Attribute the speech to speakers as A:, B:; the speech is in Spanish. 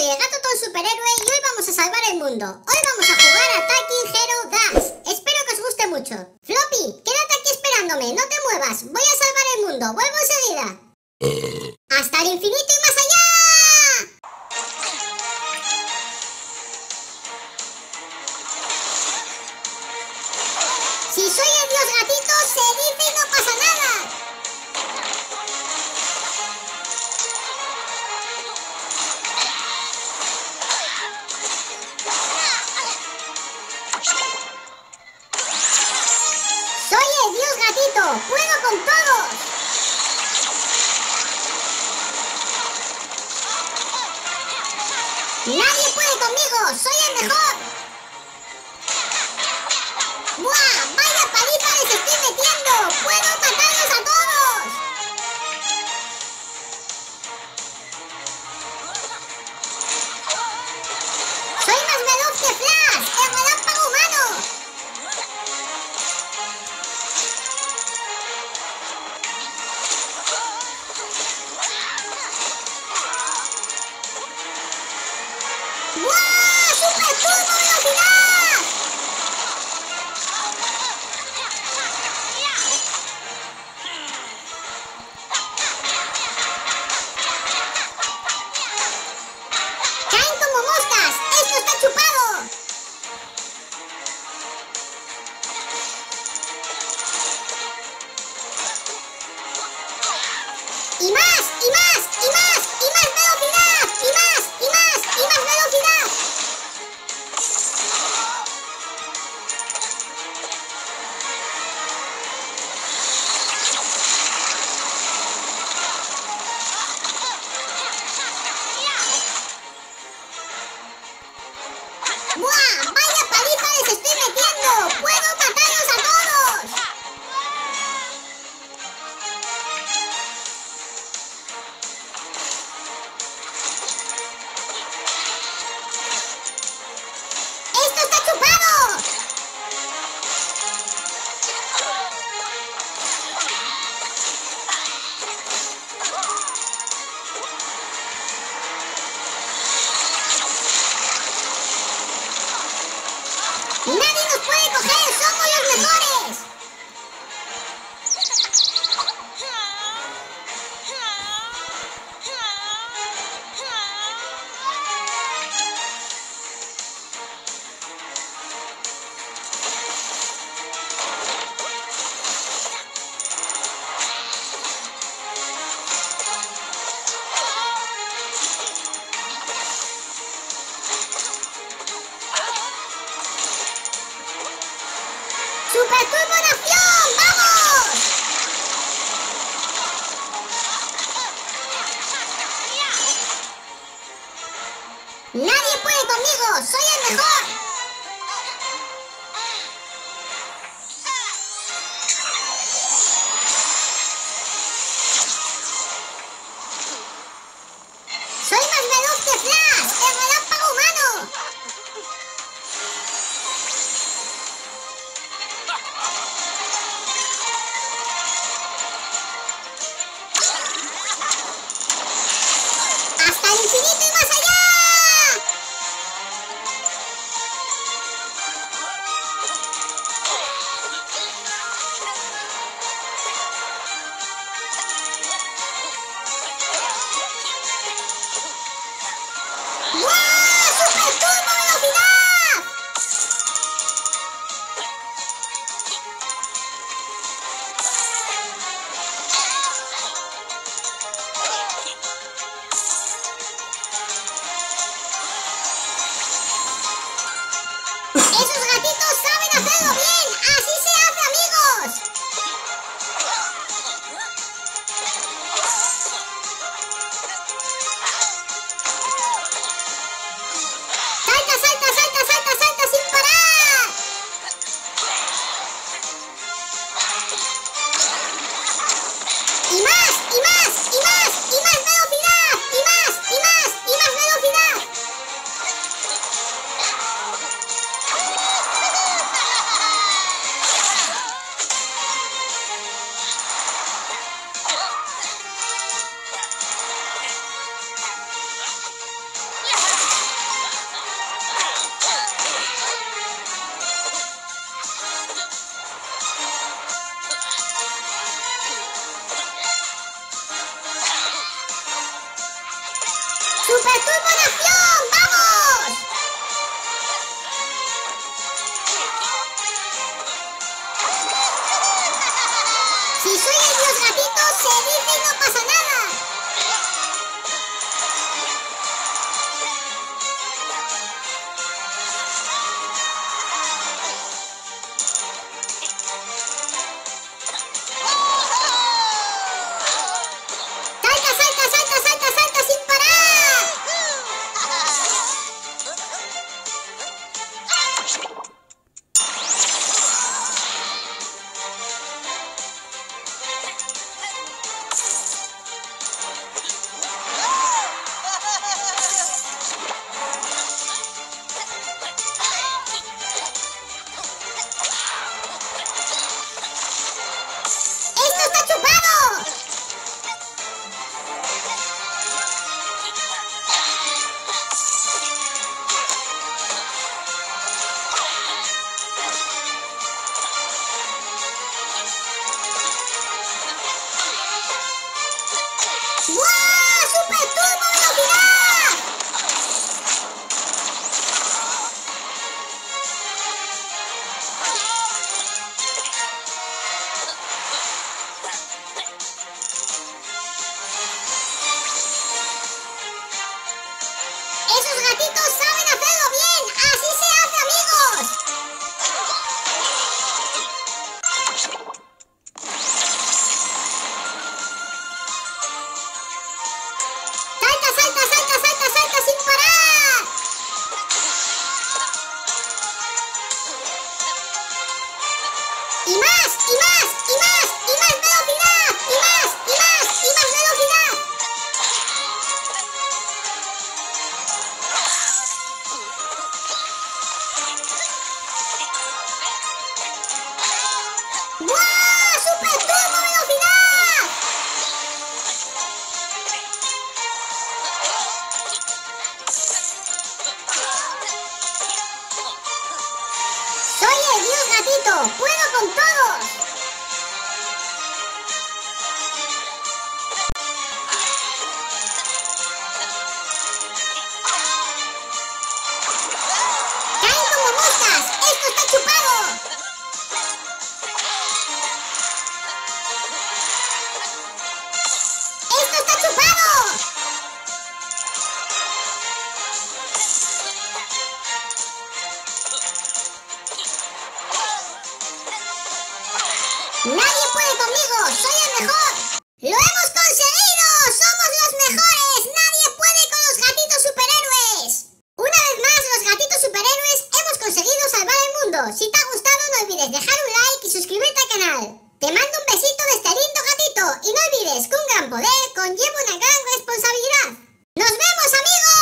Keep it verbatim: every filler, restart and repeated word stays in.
A: soy el Gato Ton Superhéroe y hoy vamos a salvar el mundo. Hoy vamos a jugar a Attacking Hero Dash. Espero que os guste mucho. Floppy, quédate aquí esperándome, no te muevas. Voy a salvar el mundo, vuelvo enseguida. ¡Hasta el infinito y más allá! Si soy el dios gatito, se dice y no pasa nada. Soy el dios gatito, puedo con todos. Nadie puede conmigo, soy el mejor. ¡Buah! ¡Vaya paliza les estoy metiendo! ¡Puedo matarlos a todos! ¡Soy más veloz que Flash! ¡El relámpago humano! ¡Buah! ¡Super turbo velocidad! ¡Caen como moscas! ¡Esto está chupado! ¡Y más! ¡Y más! ¡Y más! ¡Y más velocidad! ¡Y más! ¡Y más! ¡Y más velocidad! ¡Buah! ¡Vaya paliza les estoy metiendo! ¡Puedo matarlos a todos! ¡Esto está chupado! ¡Nadie nos puede coger! ¡Somos los mejores! ¡Super Turbo Nación! ¡Vamos! ¡Nadie puede conmigo! ¡Soy el mejor! ¡Soy más veloz que Flash! ¡El relámpago humano! ¡Hasta el infinito y más allá! ¡Wow! ¡Super turbo! ¡Super Turbo en acción! ¡Vamos! Si soy el dios gatito, se dice y no pasa nada. ¡Salta, salta, salta, salta, salta sin parar! ¡Esto está chupado! ¡Wow! ¡Super Turbo velocidad! ¡Esos gatitos saben hacerlo bien! ¡Así se hace, amigos! ¡Salta, salta, salta, salta, salta sin parar! ¡Y más, y más, y más, y más velocidad! ¡Y más, y más, y más velocidad! ¡Wow! ¡Super Turbo velocidad! ¡Soy el dios gatito! ¡Puedo con todos! ¡Caen como moscas! ¡Esto está chupado! ¡Esto está chupado! ¡Nadie puede conmigo! ¡Soy el mejor! ¡Lo hemos conseguido! ¡Somos los mejores! ¡Nadie puede con los gatitos superhéroes! Una vez más, los gatitos superhéroes hemos conseguido salvar el mundo. Si te ha gustado, no olvides dejar un like y suscribirte al canal. Te mando un besito de este lindo gatito y no olvides que un gran poder conlleva una gran responsabilidad. ¡Nos vemos, amigos!